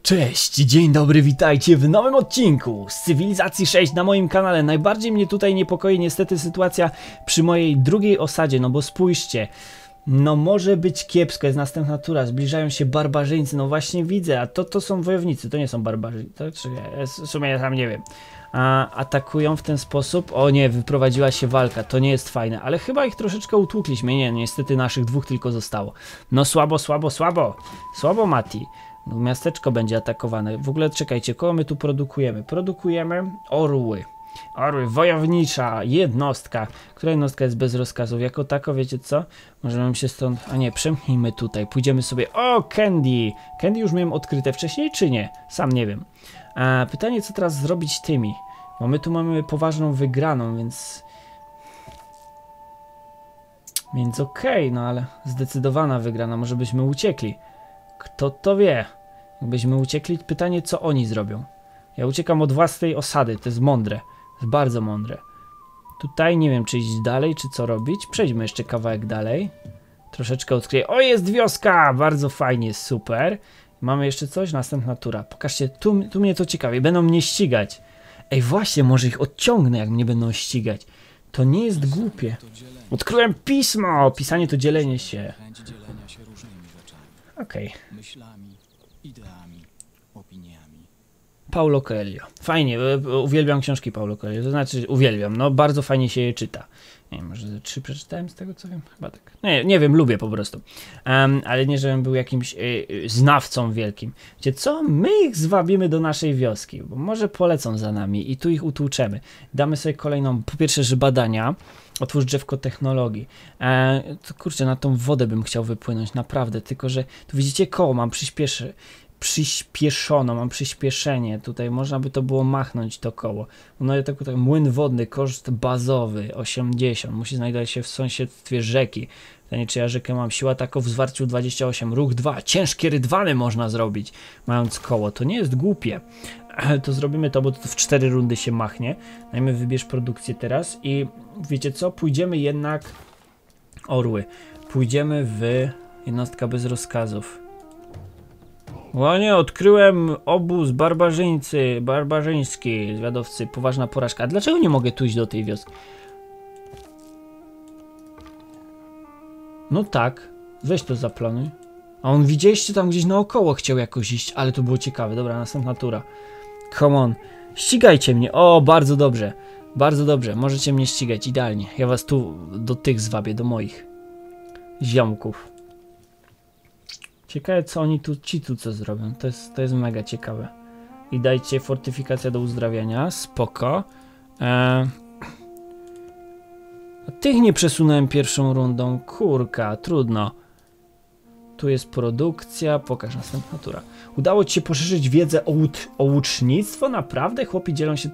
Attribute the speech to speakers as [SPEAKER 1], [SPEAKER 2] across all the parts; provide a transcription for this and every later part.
[SPEAKER 1] Cześć, dzień dobry, witajcie w nowym odcinku z Cywilizacji 6 na moim kanale. Najbardziej mnie tutaj niepokoi niestety sytuacja przy mojej drugiej osadzie, no bo spójrzcie. No może być kiepsko, jest następna tura, zbliżają się barbarzyńcy, no właśnie widzę, a to są wojownicy, to nie są barbarzyńcy, w sumie ja tam nie wiem. Atakują w ten sposób, o nie, wyprowadziła się walka, to nie jest fajne, ale chyba ich troszeczkę utłukliśmy, nie, niestety naszych dwóch tylko zostało. No słabo Mati. No, miasteczko będzie atakowane. W ogóle czekajcie, kogo my tu produkujemy? Produkujemy orły. Orły, wojownicza jednostka. Która jednostka jest bez rozkazów? Jako tako, wiecie co? Możemy się stąd... A nie, przemknijmy tutaj. Pójdziemy sobie... O, Candy! Candy już miałem odkryte wcześniej, czy nie? Sam nie wiem. Pytanie, co teraz zrobić tymi? Bo my tu mamy poważną wygraną, więc... Więc okej, no ale zdecydowana wygrana. Może byśmy uciekli. Kto to wie? Jakbyśmy uciekli, pytanie, co oni zrobią. Ja uciekam od własnej osady, to jest mądre. To jest bardzo mądre. Tutaj nie wiem, czy iść dalej, czy co robić. Przejdźmy jeszcze kawałek dalej. Troszeczkę odkryję. O, jest wioska! Bardzo fajnie, super. Mamy jeszcze coś? Następna tura. Pokażcie, tu mnie to ciekawi. Będą mnie ścigać. Ej, właśnie, może ich odciągnę, jak mnie będą ścigać. To nie jest głupie. Odkryłem pismo! Pisanie to dzielenie się. Okej.
[SPEAKER 2] Myślami, ideami, opiniami.
[SPEAKER 1] Paulo Coelho. Fajnie, uwielbiam książki Paulo Coelho, to znaczy uwielbiam, no bardzo fajnie się je czyta. Nie wiem, może 3 przeczytałem z tego co wiem, chyba tak. Nie wiem, lubię po prostu. Ale nie, żebym był jakimś znawcą wielkim. Wiecie co? My ich zwabimy do naszej wioski, bo może polecą za nami i tu ich utłuczemy. Damy sobie kolejną, po pierwsze, że badania. Otwórz drzewko technologii. To kurczę, na tą wodę bym chciał wypłynąć, naprawdę. Tylko, że tu widzicie koło, mam przyspieszono, mam przyspieszenie. Tutaj można by to było machnąć to koło. No i tak młyn wodny, koszt bazowy 80. Musi znajdować się w sąsiedztwie rzeki. Pytanie, czy ja rzekę mam. Siła ataku w zwarciu 28. Ruch 2. Ciężkie rydwany można zrobić, mając koło. To nie jest głupie. To zrobimy to, bo to w 4 rundy się machnie. Dajmy, wybierz produkcję teraz i wiecie co? Pójdziemy jednak orły. Pójdziemy w jednostka bez rozkazów. O nie, odkryłem obóz barbarzyński, zwiadowcy, poważna porażka. A dlaczego nie mogę tu iść do tej wioski? No tak, weź to zaplanuj. A on widzieliście tam gdzieś naokoło chciał jakoś iść, ale to było ciekawe. Dobra, następna tura. Come on, ścigajcie mnie. O, bardzo dobrze. Bardzo dobrze, możecie mnie ścigać, idealnie. Ja was tu do tych zwabię, do moich ziomków. Ciekawe, co oni tu, ci tu co zrobią. To jest mega ciekawe. I dajcie fortyfikacja do uzdrawiania. Spoko. Tych nie przesunąłem pierwszą rundą. Kurka, trudno. Tu jest produkcja. Pokaż, następna tura. Udało ci się poszerzyć wiedzę o łucznictwo? Naprawdę? Chłopi dzielą się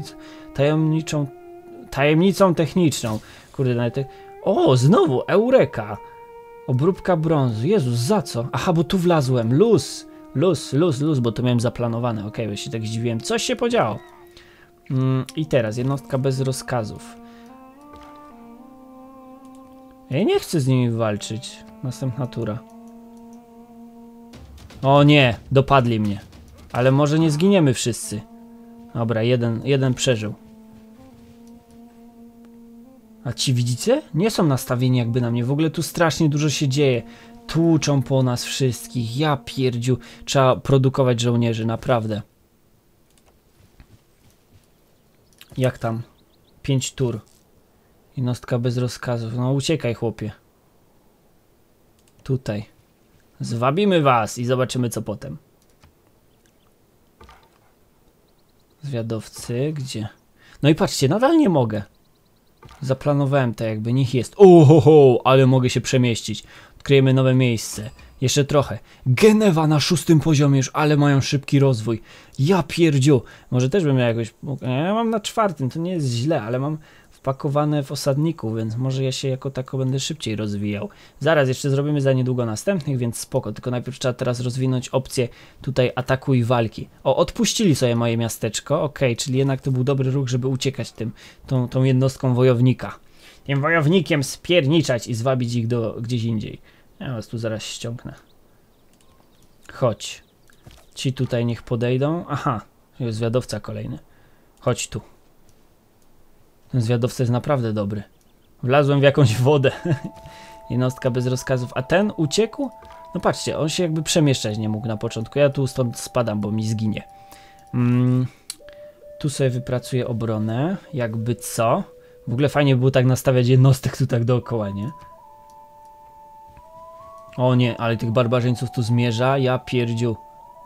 [SPEAKER 1] tajemnicą techniczną. Kurde, nawet... O, znowu, Eureka. Obróbka brązu. Jezus, za co? Aha, bo tu wlazłem. Luz, bo to miałem zaplanowane. Okej, bo się tak zdziwiłem. Coś się podziało. I teraz jednostka bez rozkazów. Ja nie chcę z nimi walczyć. Następna tura. O nie, dopadli mnie. Ale może nie zginiemy wszyscy. Dobra, jeden przeżył. A ci widzicie? Nie są nastawieni jakby na mnie. W ogóle tu strasznie dużo się dzieje. Tłuczą po nas wszystkich. Ja pierdziu. Trzeba produkować żołnierzy, naprawdę. Jak tam? 5 tur. Jednostka bez rozkazów. No uciekaj, chłopie. Tutaj. Zwabimy was i zobaczymy, co potem. Zwiadowcy, gdzie? No i patrzcie, nadal nie mogę. Zaplanowałem to, jakby niech jest. Ohoho, ale mogę się przemieścić. Odkryjemy nowe miejsce. Jeszcze trochę. Genewa na 6. poziomie już, ale mają szybki rozwój. Ja pierdziu. Może też bym miał jakoś... Ja mam na 4, to nie jest źle, ale mam wpakowane w osadniku, więc może ja się jako tako będę szybciej rozwijał. Zaraz jeszcze zrobimy za niedługo następnych, więc spoko. Tylko najpierw trzeba teraz rozwinąć opcję tutaj ataku i walki. O, odpuścili sobie moje miasteczko. Okej, czyli jednak to był dobry ruch, żeby uciekać tą jednostką wojownika. Tym wojownikiem spierniczać i zwabić ich do gdzieś indziej. Ja was tu zaraz ściągnę. Chodź. Ci tutaj niech podejdą. Aha, jest zwiadowca kolejny. Chodź tu. Ten zwiadowca jest naprawdę dobry. Wlazłem w jakąś wodę. Jednostka bez rozkazów. A ten uciekł? No patrzcie, on się jakby przemieszczać nie mógł na początku. Ja tu stąd spadam, bo mi zginie. Tu sobie wypracuję obronę. Jakby co? W ogóle fajnie by było tak nastawiać jednostek tu tak dookoła, nie? O nie, ale tych barbarzyńców tu zmierza. Ja pierdziu.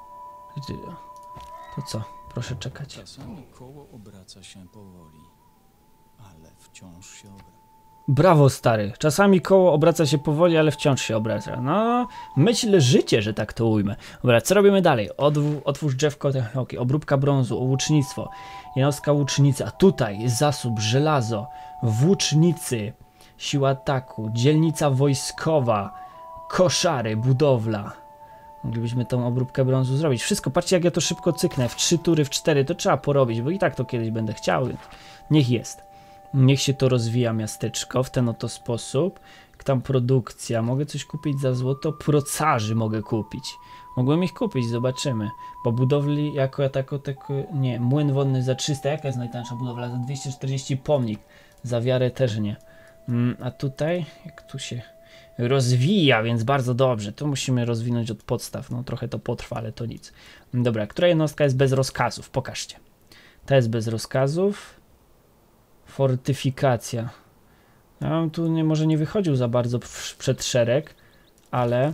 [SPEAKER 1] To co? Proszę czekać.
[SPEAKER 2] Czasami koło obraca się powoli, ale wciąż się obraca.
[SPEAKER 1] Brawo, stary. Czasami koło obraca się powoli, ale wciąż się obraca. No, myśl życie, że tak to ujmę. Dobra, co robimy dalej? Otwórz drzewko technologii, obróbka brązu, łucznictwo, jednostka łucznica. Tutaj zasób, żelazo, włócznicy, siła ataku, dzielnica wojskowa, koszary, budowla. Moglibyśmy tą obróbkę brązu zrobić. Wszystko, patrzcie jak ja to szybko cyknę. W 3 tury, w 4 to trzeba porobić, bo i tak to kiedyś będę chciał. Niech jest. Niech się to rozwija miasteczko w ten oto sposób. Tam produkcja. Mogę coś kupić za złoto? Procarzy mogę kupić. Mogłem ich kupić, zobaczymy. Bo budowli jako nie. Młyn wodny za 300. Jaka jest najtańsza budowla? Za 240 pomnik. Za wiarę też nie. A tutaj? Jak tu się rozwija, więc bardzo dobrze. To musimy rozwinąć od podstaw. No trochę to potrwa, ale to nic. Dobra, która jednostka jest bez rozkazów? Pokażcie. Ta jest bez rozkazów. Fortyfikacja. Ja bym tu może nie wychodził za bardzo przed szereg, ale...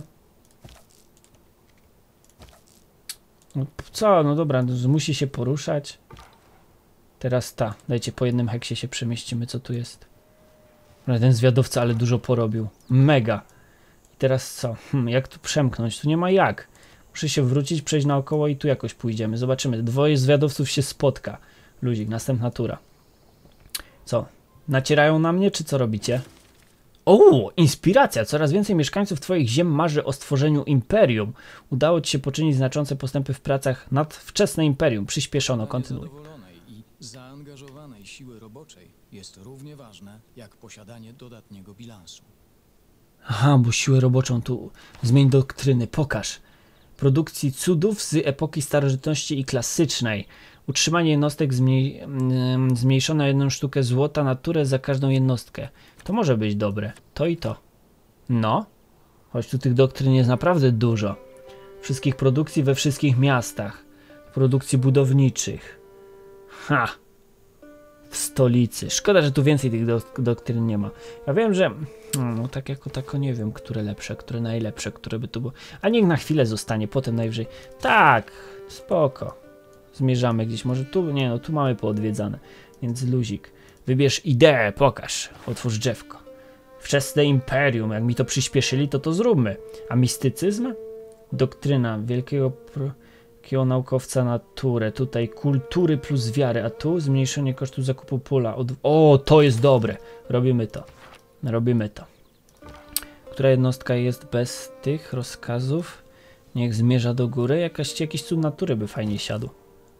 [SPEAKER 1] No co? No dobra, musi się poruszać. Teraz ta. Dajcie, po jednym heksie się przemieścimy, co tu jest. Ten zwiadowca, ale dużo porobił. Mega. I teraz co? Jak tu przemknąć? Tu nie ma jak. Muszę się wrócić, przejść naokoło i tu jakoś pójdziemy. Zobaczymy. Dwoje zwiadowców się spotka. Ludzik, następna tura. Co? Nacierają na mnie, czy co robicie? O, inspiracja! Coraz więcej mieszkańców twoich ziem marzy o stworzeniu imperium. Udało ci się poczynić znaczące postępy w pracach nad wczesne imperium. Przyspieszono, kontynuuj.
[SPEAKER 2] I zaangażowanej siły roboczej jest równie ważne, jak posiadanie dodatniego bilansu.
[SPEAKER 1] Aha, bo siłę roboczą tu zmień doktryny, pokaż. Produkcji cudów z epoki starożytności i klasycznej. Utrzymanie jednostek zmniejszone o 1 sztukę złota naturę za każdą jednostkę. To może być dobre. To i to. No. Choć tu tych doktryn jest naprawdę dużo. Wszystkich produkcji we wszystkich miastach. Produkcji budowniczych. Ha! W stolicy. Szkoda, że tu więcej tych doktryn nie ma. Ja wiem, że... No tak jako tako nie wiem, które lepsze, które najlepsze, które by tu było. A niech na chwilę zostanie, potem najwyżej. Tak, spoko. Zmierzamy gdzieś, może tu, nie no, tu mamy poodwiedzane. Więc luzik. Wybierz ideę, pokaż. Otwórz drzewko. Wczesne imperium, jak mi to przyspieszyli, to zróbmy. A mistycyzm? Doktryna wielkiego naukowca natury. Tutaj kultury plus wiary, a tu zmniejszenie kosztu zakupu pola. O, to jest dobre. Robimy to. Robimy to. Która jednostka jest bez tych rozkazów? Niech zmierza do góry. Jakiś cud natury by fajnie siadł.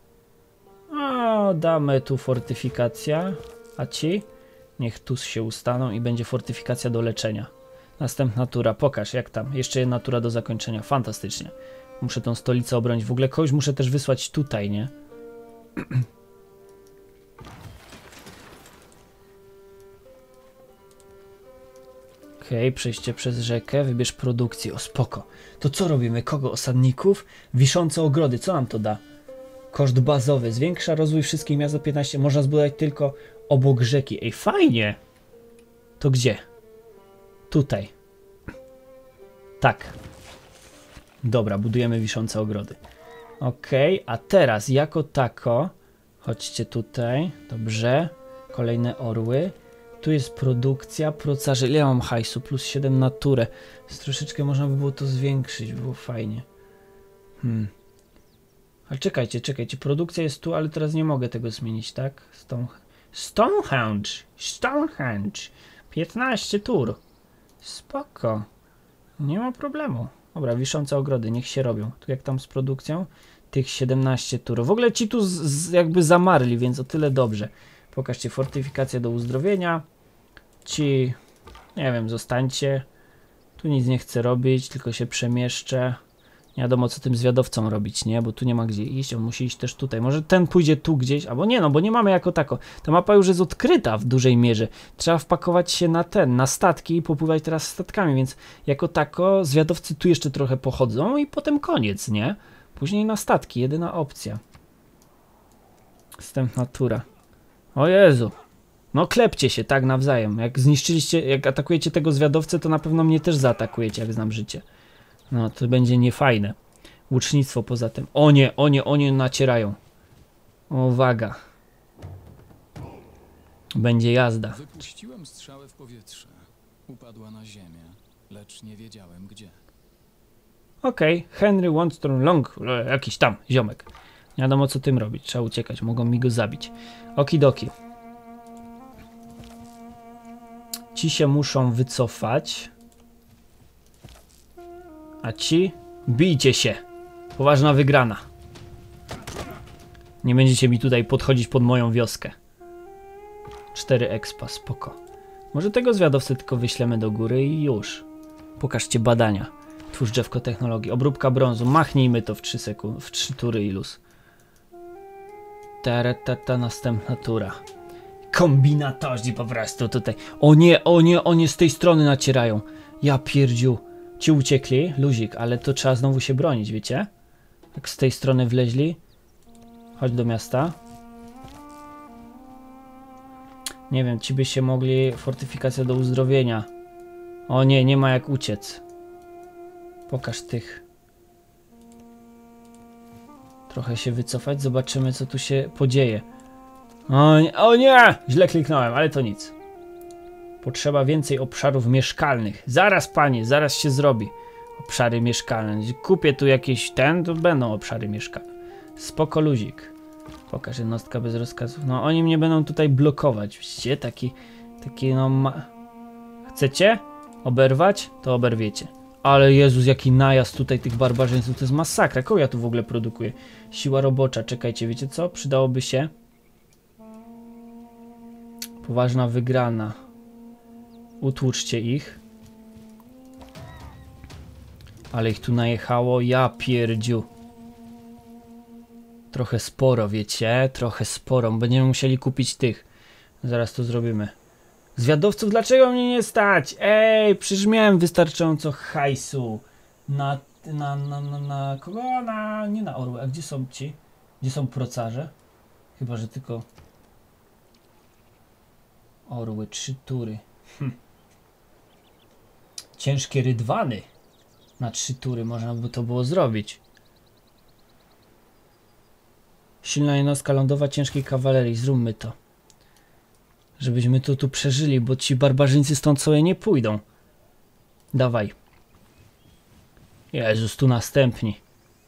[SPEAKER 1] O, damy tu fortyfikacja. A ci? Niech tu się ustaną i będzie fortyfikacja do leczenia. Następna tura. Pokaż jak tam. Jeszcze jedna tura do zakończenia. Fantastycznie. Muszę tą stolicę obronić. W ogóle kogoś muszę też wysłać tutaj, nie? Okej, przejście przez rzekę, wybierz produkcję, o spoko. To co robimy? Kogo? Osadników? Wiszące ogrody, co nam to da? Koszt bazowy, zwiększa rozwój wszystkich miast o 15, można zbudować tylko obok rzeki. Ej, fajnie! To gdzie? Tutaj. Tak. Dobra, budujemy wiszące ogrody. Okej, a teraz jako tako, chodźcie tutaj, dobrze, kolejne orły. Tu jest produkcja, procarzy. Ile ja mam hajsu? Plus 7 na turę. Troszeczkę można by było to zwiększyć, było fajnie. Ale czekajcie. Produkcja jest tu, ale teraz nie mogę tego zmienić, tak? Stonehenge. 15 tur. Spoko. Nie ma problemu. Dobra, wiszące ogrody, niech się robią. Tu jak tam z produkcją? Tych 17 tur. W ogóle ci tu jakby zamarli, więc o tyle dobrze. Pokażcie, fortyfikacja do uzdrowienia. Ci, nie wiem, zostańcie. Tu nic nie chcę robić, tylko się przemieszczę. Nie wiadomo co tym zwiadowcą robić, nie? Bo tu nie ma gdzie iść, on musi iść też tutaj. Może ten pójdzie tu gdzieś, albo nie, no bo nie mamy jako tako. Ta mapa już jest odkryta w dużej mierze. Trzeba wpakować się na statki i popływać teraz statkami, więc jako tako zwiadowcy tu jeszcze trochę pochodzą i potem koniec, nie? Później na statki, jedyna opcja. Wstępna tura. O Jezu. No klepcie się tak nawzajem. Jak zniszczyliście, jak atakujecie tego zwiadowcę, to na pewno mnie też zaatakujecie, jak znam życie. No to będzie niefajne. Łucznictwo poza tym. O nie, nacierają. Uwaga. Będzie jazda.
[SPEAKER 2] Wypuściłem strzałę w powietrze. Upadła na ziemię, lecz nie wiedziałem gdzie.
[SPEAKER 1] Okej, Henry Wonston Long, jakiś tam ziomek. Nie wiadomo co tym robić, trzeba uciekać, mogą mi go zabić. Okidoki. Ci się muszą wycofać. A ci? Bijcie się. Poważna wygrana. Nie będziecie mi tutaj podchodzić pod moją wioskę. 4 expa, spoko. Może tego zwiadowcę tylko wyślemy do góry i już. Pokażcie badania. Twórz drzewko technologii. Obróbka brązu. Machnijmy to w 3 sekundy, w 3 tury i luz. Ta następna tura. Kombinatorzy po prostu tutaj. O nie, z tej strony nacierają. Ja pierdziu. Ci uciekli, luzik, ale to trzeba znowu się bronić, wiecie? Jak z tej strony wleźli. Chodź do miasta. Nie wiem, ci by się mogli... Fortyfikacja do uzdrowienia. O nie, nie ma jak uciec. Pokaż tych. Trochę się wycofać, zobaczymy co tu się podzieje. O nie! Źle kliknąłem, ale to nic. Potrzeba więcej obszarów mieszkalnych. Zaraz panie, zaraz się zrobi. Obszary mieszkalne. Kupię tu jakieś to będą obszary mieszkalne. Spoko luzik. Pokaż jednostka bez rozkazów. No oni mnie będą tutaj blokować. Widzicie? Taki no Chcecie oberwać? To oberwiecie. Ale Jezus, jaki najazd tutaj tych barbarzyńców. To jest masakra. Kogo ja tu w ogóle produkuję? Siła robocza. Czekajcie, wiecie co? Przydałoby się. Poważna wygrana. Utłuczcie ich. Ale ich tu najechało. Ja pierdziu. Trochę sporo, wiecie? Trochę sporo. Będziemy musieli kupić tych. Zaraz to zrobimy. Zwiadowców, dlaczego mnie nie stać? Ej, przecież miałem wystarczająco hajsu. Na kogo? Nie na orły. A gdzie są ci? Gdzie są procarze? Chyba, że tylko... Orły, 3 tury. Ciężkie rydwany. Na 3 tury można by to było zrobić. Silna jednostka lądowa ciężkiej kawalerii. Zróbmy to. Żebyśmy to tu przeżyli, bo ci barbarzyńcy stąd sobie nie pójdą. Dawaj. Jezus, tu następni.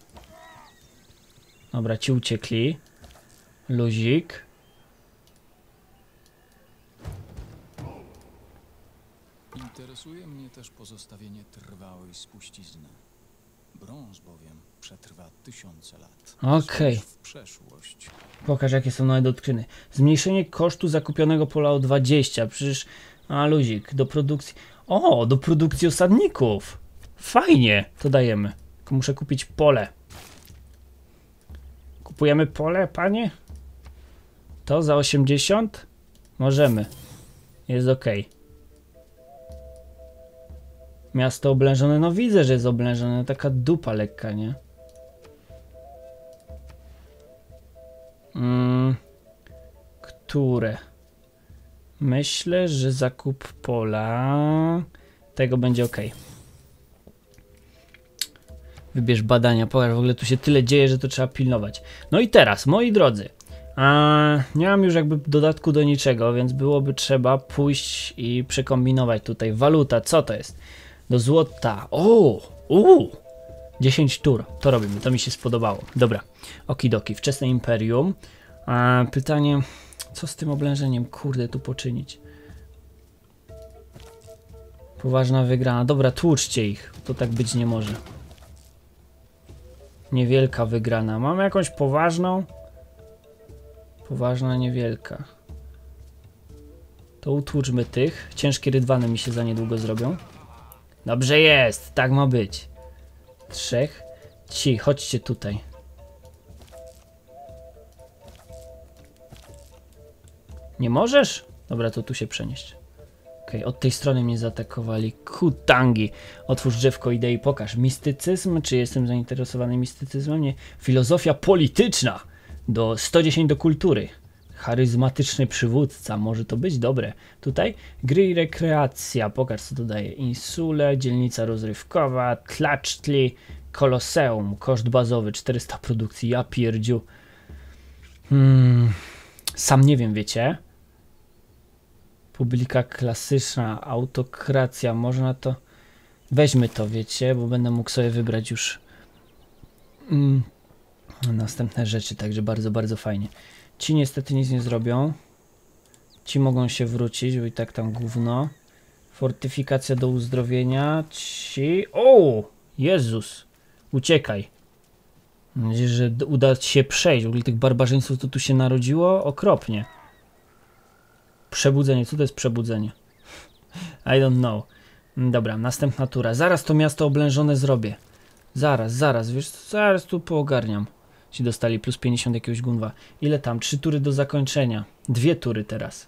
[SPEAKER 1] Dobra, ci uciekli. Luzik.
[SPEAKER 2] Interesuje mnie też pozostawienie trwałej spuścizny. Brąz bowiem przetrwa 1000 lat.
[SPEAKER 1] Okej.
[SPEAKER 2] W przeszłość.
[SPEAKER 1] Pokaż jakie są nowe doktryny. Zmniejszenie kosztu zakupionego pola o 20. Przecież... A luzik, do produkcji... O, do produkcji osadników. Fajnie, to dajemy. Tylko muszę kupić pole. Kupujemy pole, panie? To za 80? Możemy. Jest ok. Miasto oblężone, no widzę, że jest oblężone. Taka dupa lekka, nie? Które? Myślę, że zakup pola tego będzie ok. Wybierz badania, pokaż, w ogóle tu się tyle dzieje, że to trzeba pilnować. No i teraz, moi drodzy, nie mam już jakby dodatku do niczego, więc byłoby trzeba pójść i przekombinować tutaj. Waluta, co to jest? Do złota. 10 tur, to robimy, to mi się spodobało. Dobra, okidoki, wczesne imperium. Pytanie, co z tym oblężeniem, kurde, tu poczynić? Poważna wygrana, dobra, tłuczcie ich, to tak być nie może. Niewielka wygrana, mamy jakąś poważną? Poważna, niewielka. To utłuczmy tych, ciężkie rydwany mi się za niedługo zrobią. Dobrze jest, tak ma być. 3. Ci, chodźcie tutaj. Nie możesz? Dobra, to tu się przenieść. Okej, od tej strony mnie zaatakowali. Kutangi. Otwórz drzewko idei, pokaż. Mistycyzm? Czy jestem zainteresowany mistycyzmem? Nie. Filozofia polityczna. 110 do kultury. Charyzmatyczny przywódca. Może to być dobre. Tutaj gry i rekreacja. Pokaż, co to daje. Insule, dzielnica rozrywkowa, tlacztli, koloseum. Koszt bazowy 400 produkcji. Ja pierdziu. Sam nie wiem, wiecie. Publika klasyczna, autokracja, można to... Weźmy to, wiecie, bo będę mógł sobie wybrać już następne rzeczy, także bardzo, bardzo fajnie. Ci niestety nic nie zrobią. Ci mogą się wrócić, bo i tak tam gówno. Fortyfikacja do uzdrowienia. Ci... O! Jezus! Uciekaj. Mam nadzieję, że uda ci się przejść. W ogóle tych barbarzyńców to tu się narodziło okropnie. Przebudzenie, co to jest przebudzenie? I don't know. Dobra, następna tura. Zaraz to miasto oblężone zrobię. Zaraz, wiesz, zaraz tu poogarniam. Ci dostali plus 50 jakiegoś gunwa. Ile tam? 3 tury do zakończenia. 2 tury teraz.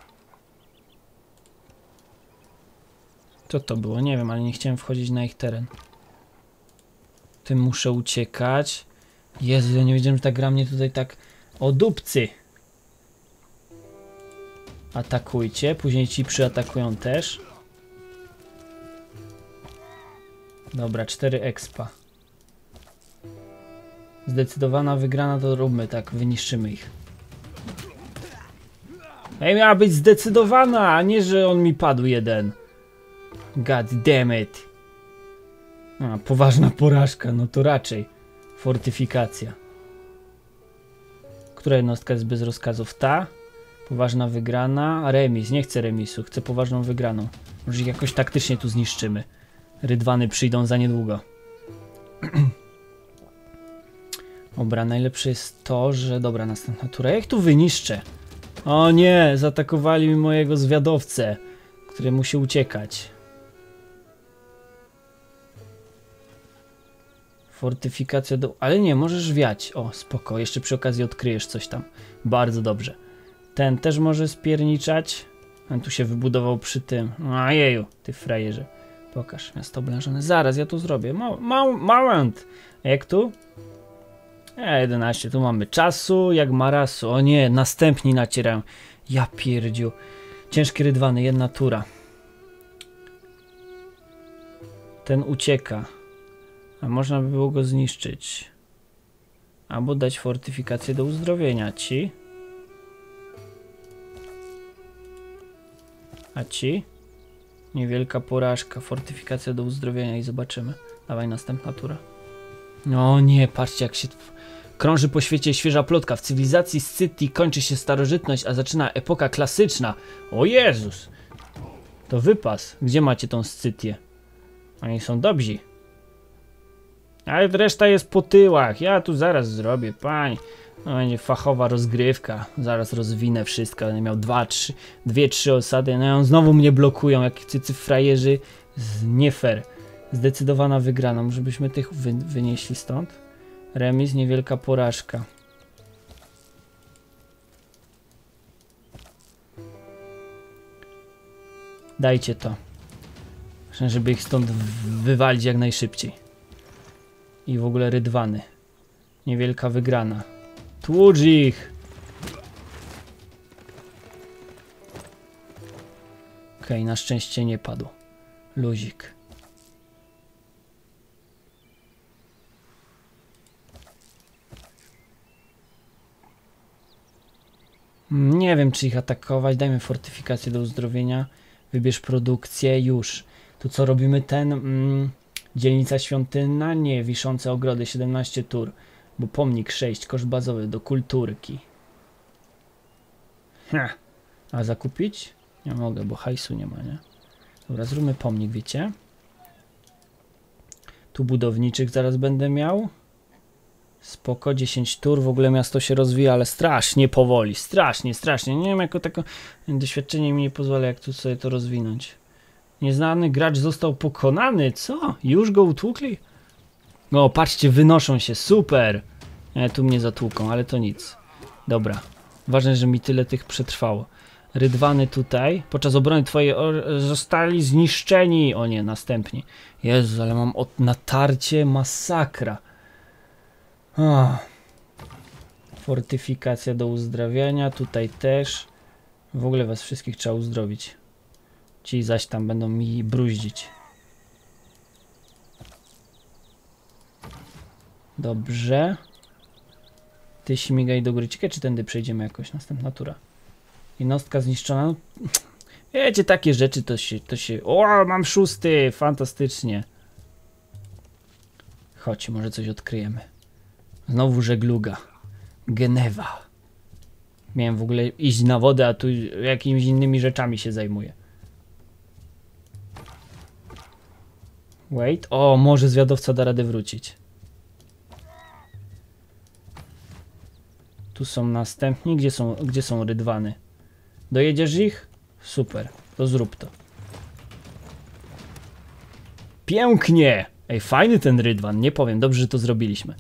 [SPEAKER 1] Co to było? Nie wiem, ale nie chciałem wchodzić na ich teren. Tym muszę uciekać. Jezu, ja nie wiedziałem, że ta gra mnie tutaj tak... O dupcy! Atakujcie, później ci przyatakują też. Dobra, 4 expa. Zdecydowana wygrana, to róbmy tak, wyniszczymy ich. Ej, miała być zdecydowana, a nie, że on mi padł jeden. God damn it. A, poważna porażka, no to raczej. Fortyfikacja. Która jednostka jest bez rozkazów? Ta? Poważna wygrana. Remis. Nie chcę remisu. Chcę poważną wygraną. Może ich jakoś taktycznie tu zniszczymy. Rydwany przyjdą za niedługo. Dobra, najlepsze jest to, że... Dobra, następna tura. Jak tu wyniszczę? O nie! Zaatakowali mi mojego zwiadowcę, który musi uciekać. Fortyfikacja do... Ale nie, możesz wiać. O, spoko. Jeszcze przy okazji odkryjesz coś tam. Bardzo dobrze. Ten też może spierniczać. On tu się wybudował przy tym. Ojeju, ty frajerze. Pokaż, miasto oblężone. Zaraz, ja tu zrobię. Moment. A jak tu? 11. Tu mamy czasu jak marasu. O nie, następni nacierają. Ja pierdziu. Ciężkie rydwany, 1 tura. Ten ucieka. A można by było go zniszczyć. Albo dać fortyfikację do uzdrowienia. Ci. A ci? Niewielka porażka. Fortyfikacja do uzdrowienia i zobaczymy. Dawaj, następna tura. No nie, patrzcie jak się... Krąży po świecie świeża plotka. W cywilizacji Scytii kończy się starożytność, a zaczyna epoka klasyczna. O Jezus! To wypas. Gdzie macie tą Scytię? Oni są dobrzy. Ale reszta jest po tyłach. Ja tu zaraz zrobię, pani. No będzie fachowa rozgrywka. Zaraz rozwinę wszystko. Będę miał 2-3 osady. No i on znowu mnie blokują. Jak cycy frajerzy. Nie fair. Zdecydowana wygrana. Może byśmy tych wynieśli stąd? Remis, niewielka porażka. Dajcie to. Żeby ich stąd wywalić jak najszybciej. I w ogóle rydwany. Niewielka wygrana. Tłucz ich! Okej, na szczęście nie padł. Luzik. Nie wiem, czy ich atakować. Dajmy fortyfikację do uzdrowienia. Wybierz produkcję. Już. Tu co robimy? Dzielnica świątynna? Nie. Wiszące ogrody 17 tur. Bo pomnik 6. Koszt bazowy do kulturki. A zakupić? Nie mogę, bo hajsu nie ma, nie? Dobra, zróbmy pomnik, wiecie? Tu budowniczych zaraz będę miał. Spoko, 10 tur, w ogóle miasto się rozwija, ale strasznie powoli, strasznie. Nie wiem, jako tako doświadczenie mi nie pozwala, jak tu sobie to rozwinąć. Nieznany gracz został pokonany, co? Już go utłukli? O, patrzcie, wynoszą się, super! Tu mnie zatłuką, ale to nic. Dobra, ważne, że mi tyle tych przetrwało. Rydwany tutaj, podczas obrony twojej zostali zniszczeni. O nie, następni. Jezu, ale mam natarcie, masakra. Fortyfikacja do uzdrawiania, tutaj też. W ogóle was wszystkich trzeba uzdrowić. Ci zaś tam będą mi bruździć. Dobrze. Ty śmigaj do góry. Ciekawe, czy tędy przejdziemy jakoś. Następna tura. Jednostka zniszczona. Wiecie, takie rzeczy to się... O, mam 6! Fantastycznie. Chodź, może coś odkryjemy. Znowu żegluga. Genewa. Miałem w ogóle iść na wodę, a tu jakimiś innymi rzeczami się zajmuję. Wait. O, może zwiadowca da radę wrócić. Tu są następni. Gdzie są rydwany? Dojedziesz ich? Super. To zrób to. Pięknie! Ej, fajny ten rydwan. Nie powiem. Dobrze, że to zrobiliśmy.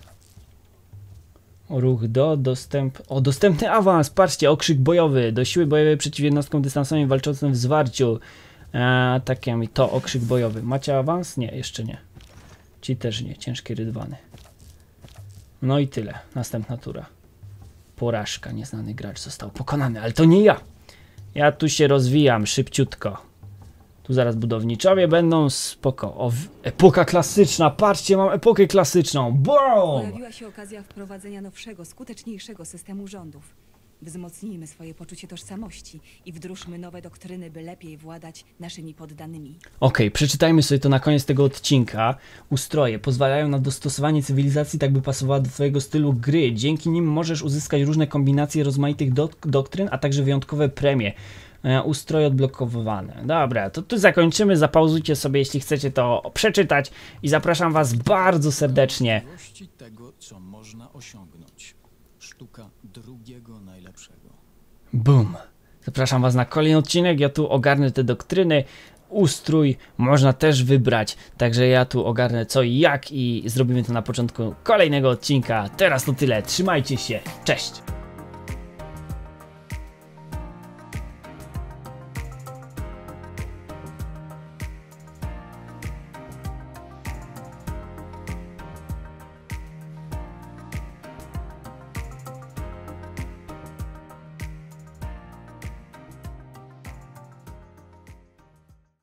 [SPEAKER 1] Ruch do, dostępny awans. Patrzcie, okrzyk bojowy. Do siły bojowej przeciw jednostkom dystansowym walczącym w zwarciu. Takiemi to okrzyk bojowy. Macie awans? Nie, jeszcze nie. Ci też nie. Ciężkie rydwany. No i tyle. Następna tura. Porażka. Nieznany gracz został pokonany, ale to nie ja. Ja tu się rozwijam szybciutko. Tu zaraz budowniczowie będą spoko. O, epoka klasyczna. Patrzcie, mam epokę klasyczną. Boom!
[SPEAKER 3] Pojawiła się okazja wprowadzenia nowszego, skuteczniejszego systemu rządów. Wzmocnijmy swoje poczucie tożsamości i wdróżmy nowe doktryny, by lepiej władać naszymi poddanymi.
[SPEAKER 1] Okej, przeczytajmy sobie to na koniec tego odcinka. Ustroje pozwalają na dostosowanie cywilizacji tak, by pasowała do twojego stylu gry. Dzięki nim możesz uzyskać różne kombinacje rozmaitych doktryn, a także wyjątkowe premie. Ustroje odblokowywane. Dobra, to tu zakończymy. Zapauzujcie sobie, jeśli chcecie to przeczytać i zapraszam was bardzo serdecznie.
[SPEAKER 2] Możliwości tego, co można osiągnąć. Sztuka drugiego najlepszego.
[SPEAKER 1] Boom. Zapraszam was na kolejny odcinek. Ja tu ogarnę te doktryny. Ustrój można też wybrać. Także ja tu ogarnę co i jak i zrobimy to na początku kolejnego odcinka. Teraz to tyle. Trzymajcie się. Cześć.